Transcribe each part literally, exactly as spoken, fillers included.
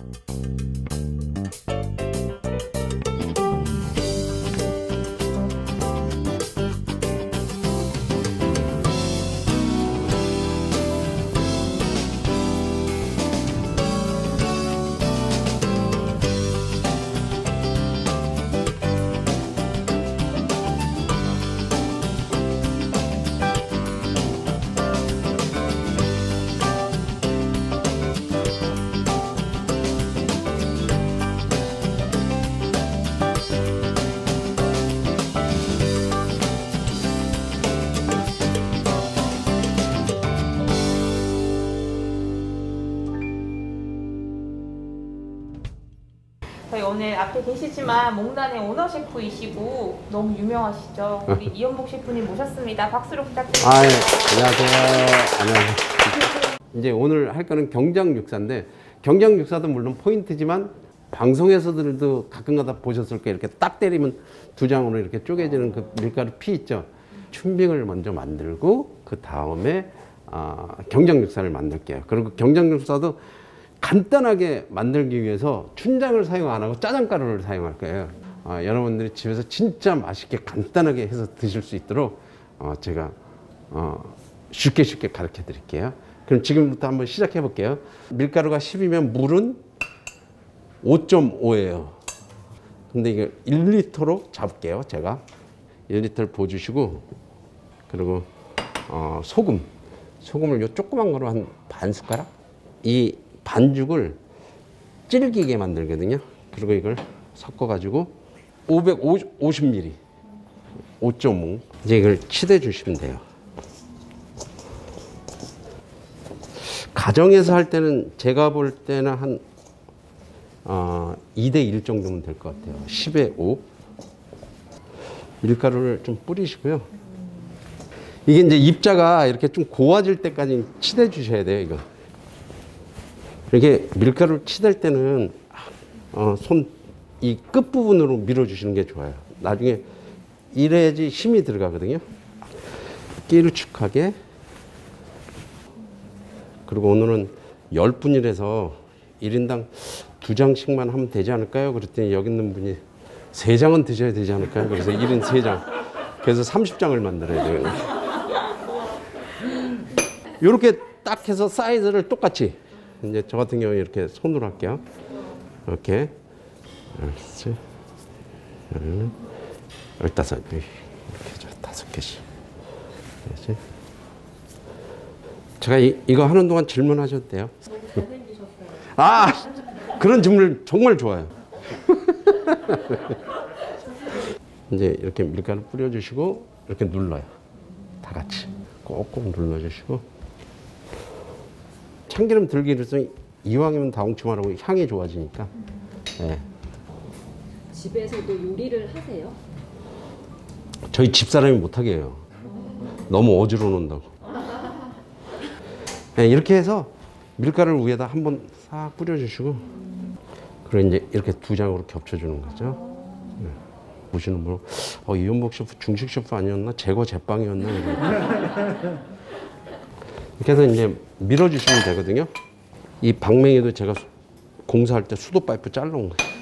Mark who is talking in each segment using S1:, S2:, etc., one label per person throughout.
S1: 저희 오늘 앞에 계시지만 몽단의 오너 셰프이시고 너무 유명하시죠. 우리 이연복 셰프님 모셨습니다. 박수로 부탁드립니다.
S2: 아, 예. 안녕하세요. 안녕하세요. 이제 오늘 할 거는 경장육사인데, 경장육사도 물론 포인트지만 방송에서들도 가끔가다 보셨을 거예요. 이렇게 딱 때리면 두 장으로 이렇게 쪼개지는 그 밀가루 피 있죠. 춘빙을 먼저 만들고 그 다음에 어, 경장육사를 만들게요. 그리고 경장육사도 간단하게 만들기 위해서 춘장을 사용 안 하고 짜장가루를 사용할 거예요. 어, 여러분들이 집에서 진짜 맛있게 간단하게 해서 드실 수 있도록 어, 제가 어, 쉽게 쉽게 가르쳐 드릴게요. 그럼 지금부터 한번 시작해 볼게요. 밀가루가 십이면 물은 오 점 오예요. 근데 이게 일 리터로 잡을게요. 제가 일 리터를 부어주시고, 그리고 어, 소금 소금을 요 조그만 거로 한 반 숟가락. 이 반죽을 질기게 만들거든요. 그리고 이걸 섞어 가지고 오백오십 밀리리터 오 점 오. 이제 이걸 치대 주시면 돼요. 가정에서 할 때는 제가 볼 때는 한 어, 이 대 일 정도면 될 것 같아요. 십에 오. 밀가루를 좀 뿌리시고요. 이게 이제 입자가 이렇게 좀 고와질 때까지 치대 주셔야 돼요. 이거. 이렇게 밀가루를 치댈 때는 어, 손 이 끝부분으로 밀어주시는 게 좋아요. 나중에 이래야지 힘이 들어가거든요. 길쭉하게. 그리고 오늘은 열 분이라서 일 인당 두 장씩만 하면 되지 않을까요? 그랬더니 여기 있는 분이 세 장은 드셔야 되지 않을까요? 그래서 일 인 세 장. 그래서 삼십 장을 만들어야 돼요. 이렇게 딱 해서 사이즈를 똑같이. 이제 저 같은 경우에 이렇게 손으로 할게요. 이렇게. 열셋, 열넷, 열다섯. 이렇게 해줘. 다섯 개씩. 그렇지? 제가 이, 이거 하는 동안 질문하셔도 돼요.
S1: 잘생기셨어요.
S2: 아! 그런 질문 정말 좋아요. 이제 이렇게 밀가루 뿌려주시고, 이렇게 눌러요. 다 같이. 꼭꼭 눌러주시고. 참기름 들기를 해서 이왕이면 다홍치마라고 향이 좋아지니까. 네.
S3: 집에서도 요리를 하세요?
S2: 저희 집사람이 못하게 해요. 너무 어지러 놓는다고. 네, 이렇게 해서 밀가루를 위에다 한번 싹 뿌려주시고, 그리고 이제 이렇게 두 장으로 겹쳐주는 거죠. 네. 보시는 분, 어, 이연복 셰프 중식 셰프 아니었나? 제거 제빵이었나? 이렇게. 이렇게 해서 이제 밀어주시면 되거든요. 이 방맹이도 제가 공사할 때 수도 파이프 잘라온 거예요.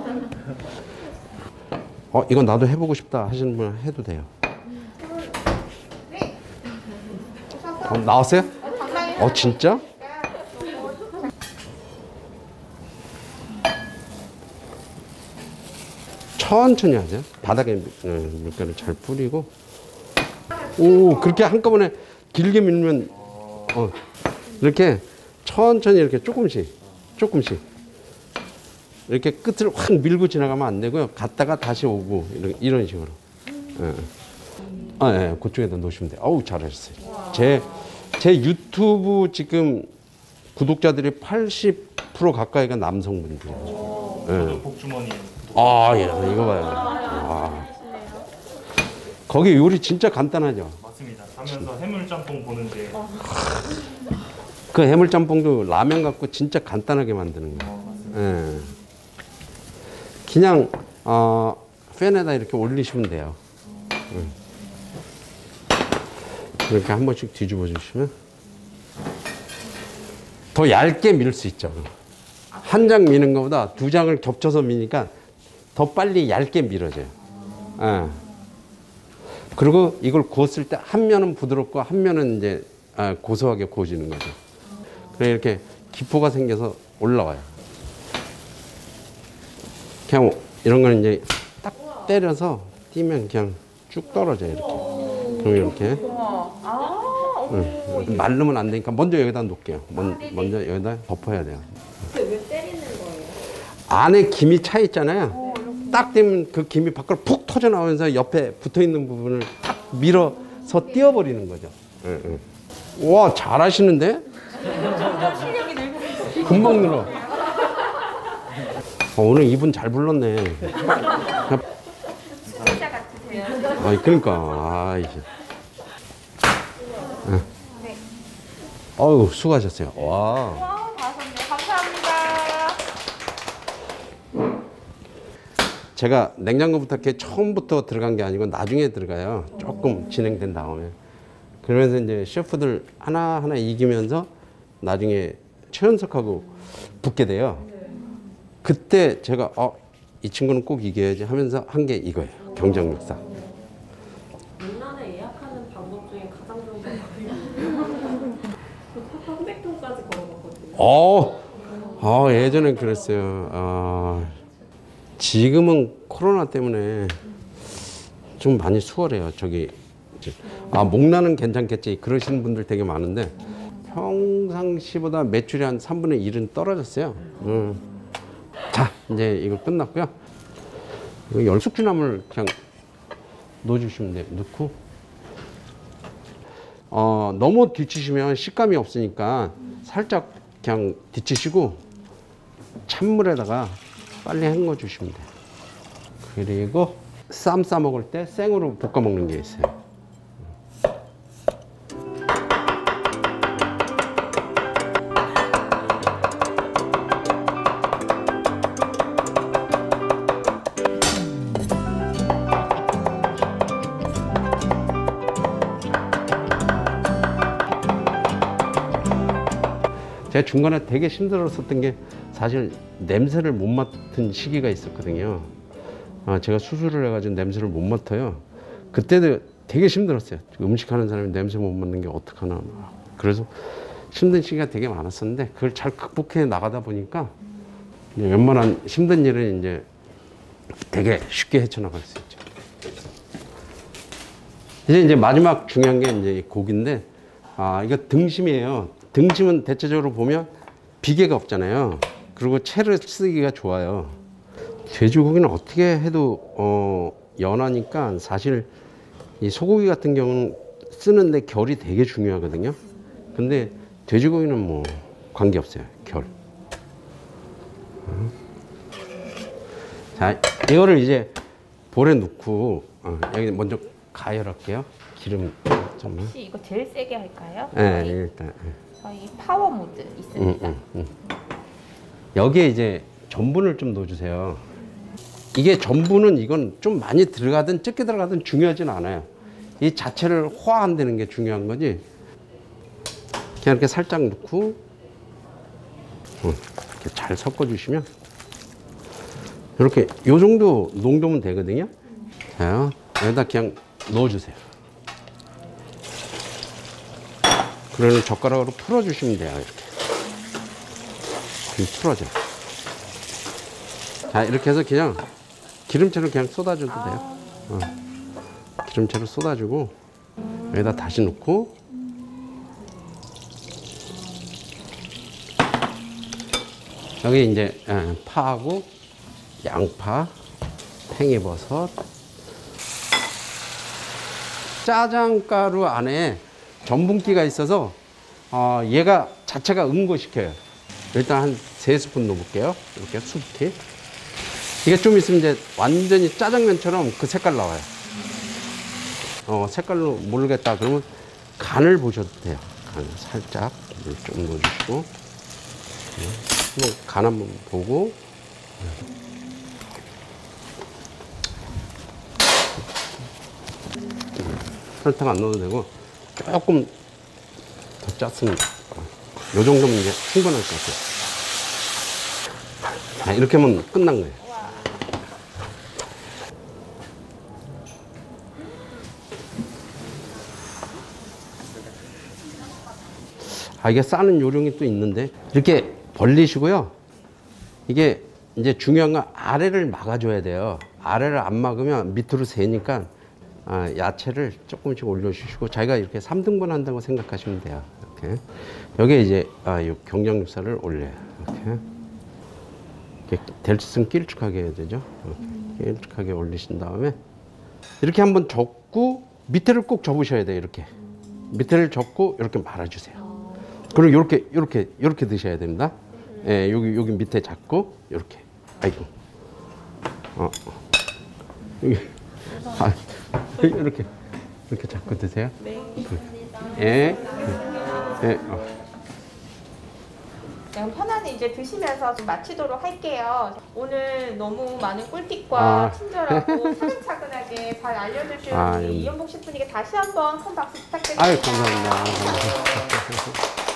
S2: 어, 이거 나도 해보고 싶다 하시는 분은 해도 돼요. 어, 나왔어요? 어, 진짜? 천천히 하세요. 바닥에 밀가루 잘 뿌리고. 오, 그렇게 한꺼번에 길게 밀면, 어, 이렇게 천천히 이렇게 조금씩, 조금씩. 이렇게 끝을 확 밀고 지나가면 안 되고요. 갔다가 다시 오고, 이런, 이런 식으로. 예. 아, 예, 그쪽에다 놓으시면 돼요. 어우, 잘하셨어요. 제, 제 유튜브 지금 구독자들이 팔십 퍼센트 가까이가 남성분들이에요.
S4: 저도 복주머니.
S2: 아, 예, 이거 봐요. 와. 거기 요리 진짜 간단하죠?
S4: 맞습니다. 가면서 해물짬뽕 보는데.
S2: 그 해물짬뽕도 라면 갖고 진짜 간단하게 만드는 거예요.
S4: 어, 맞습니다.
S2: 예. 그냥 어, 팬에다 이렇게 올리시면 돼요. 음. 이렇게 한 번씩 뒤집어 주시면 더 얇게 밀 수 있죠. 한 장 미는 것보다 두 장을 겹쳐서 미니까 더 빨리 얇게 밀어져요. 예. 그리고 이걸 구웠을 때 한 면은 부드럽고 한 면은 이제 고소하게 구워지는 거죠. 그래 이렇게 기포가 생겨서 올라와요. 그냥 이런 거는 이제 딱 때려서 띄면 그냥 쭉 떨어져요. 이렇게. 그럼 이렇게.
S1: 아,
S2: 응. 마르면 안 되니까 먼저 여기다 놓을게요. 먼, 먼저 여기다 덮어야 돼요.
S3: 왜 때리는 거예요?
S2: 안에 김이 차 있잖아요. 딱 되면 그 김이 밖으로 푹 터져 나오면서 옆에 붙어 있는 부분을 탁 밀어서 띄워버리는 거죠. 응, 응. 와, 잘하시는데?
S1: 실력이 늘고 있어요.
S2: 금방 늘어. 어, 오늘 이분 잘 불렀네.
S1: 수제자 같으세요.
S2: 아, 그러니까. 아, 이제. 응.
S1: 네.
S2: 어우, 수고하셨어요. 와.
S1: 와, 다섯네. 감사합니다.
S2: 제가 냉장고 부탁해 처음부터 들어간 게 아니고 나중에 들어가요. 조금 진행된 다음에. 그러면서 이제 셰프들 하나하나 이기면서 나중에 최연석하고 붙게 돼요. 그때 제가 어, 이 친구는 꼭 이겨야지 하면서 한 게 이거예요. 경장육사.
S3: 문란에 예약하는 방법 중에 가장 좋은 방법이에요. 삼백 통까지 걸어봤거든요.
S2: 어, 어 예전엔 그랬어요. 어, 지금은 코로나 때문에 좀 많이 수월해요. 저기 아 목나는 괜찮겠지 그러시는 분들 되게 많은데 평상시보다 매출이 한 삼분의 일은 떨어졌어요. 음. 자 이제 이거 끝났고요. 이거 열숙주나물 그냥 넣어주시면 돼요. 넣고 어, 너무 뒤치시면 식감이 없으니까 살짝 그냥 뒤치시고 찬물에다가 빨리 헹궈 주시면 돼요. 그리고 쌈 싸 먹을 때 생으로 볶아 먹는 게 있어요. 제가 중간에 되게 힘들었었던 게 사실 냄새를 못 맡은 시기가 있었거든요. 아, 제가 수술을 해가지고 냄새를 못 맡아요. 그때도 되게 힘들었어요. 음식하는 사람이 냄새 못 맡는 게 어떡하나. 그래서 힘든 시기가 되게 많았었는데 그걸 잘 극복해 나가다 보니까 웬만한 힘든 일은 이제 되게 쉽게 헤쳐나갈 수 있죠. 이제 이제 마지막 중요한 게 이제 고기인데, 아, 이거 등심이에요. 등심은 대체적으로 보면 비계가 없잖아요. 그리고 채를 쓰기가 좋아요. 돼지고기는 어떻게 해도 어, 연하니까 사실 이 소고기 같은 경우는 쓰는데 결이 되게 중요하거든요. 근데 돼지고기는 뭐 관계없어요. 결. 자, 이거를 이제 볼에 넣고 어, 여기 먼저 가열할게요. 기름 좀.
S1: 혹시 이거 제일 세게 할까요?
S2: 네,
S1: 저희,
S2: 일단.
S1: 저희 파워 모드 있습니다.
S2: 음, 음, 음. 여기에 이제 전분을 좀 넣어주세요. 이게 전분은 이건 좀 많이 들어가든 적게 들어가든 중요하진 않아요. 이 자체를 호화한다는 게 중요한 거지. 그냥 이렇게 살짝 넣고 이렇게 잘 섞어주시면 이렇게 요 정도 농도면 되거든요. 자, 여기다 그냥 넣어주세요. 그러면 젓가락으로 풀어주시면 돼요. 이렇게. 풀어져. 자, 이렇게 해서 그냥 기름채를 그냥 쏟아줘도 돼요. 어. 기름채를 쏟아주고 여기다 다시 넣고 여기 이제 파하고 양파, 팽이버섯, 짜장가루 안에 전분기가 있어서 어, 얘가 자체가 응고시켜요. 일단 한 세 스푼 넣어볼게요. 이렇게 수북히. 이게 좀 있으면 이제 완전히 짜장면처럼 그 색깔 나와요. 어, 색깔로 모르겠다 그러면 간을 보셔도 돼요. 간 살짝 물 좀 넣어주시고 한번 간 한번 보고 설탕 안 넣어도 되고 조금 더 짰으면 요 정도면 이제 충분할 것 같아요. 자, 이렇게 하면 끝난 거예요.
S1: 와.
S2: 아, 이게 싸는 요령이 또 있는데, 이렇게 벌리시고요. 이게 이제 중요한 건 아래를 막아줘야 돼요. 아래를 안 막으면 밑으로 새니까, 아, 야채를 조금씩 올려주시고, 자기가 이렇게 삼 등분 한다고 생각하시면 돼요. 이렇게. 여기에 이제, 아, 이 경장육사를 올려요. 이렇게. 이렇게 델스는 길쭉하게 해야 되죠. 이렇게 길쭉하게 올리신 다음에, 이렇게 한번 접고, 밑에를 꼭 접으셔야 돼요. 이렇게. 밑에를 접고, 이렇게 말아주세요. 그리고 요렇게, 요렇게, 요렇게 드셔야 됩니다. 예, 여기, 여기 밑에 잡고, 요렇게. 아이고. 어. 여기. 아, 이렇게. 이렇게 잡고 드세요. 네. 예. 예. 어.
S1: 그냥 편안히 이제 드시면서 좀 마치도록 할게요. 오늘 너무 많은 꿀팁과
S2: 아.
S1: 친절하고 차근차근하게 잘 알려주신
S2: 아,
S1: 우리
S2: 예.
S1: 이연복 셰프님께 다시 한번 큰 박수 부탁드립니다.
S2: 아유, 감사합니다. 감사합니다.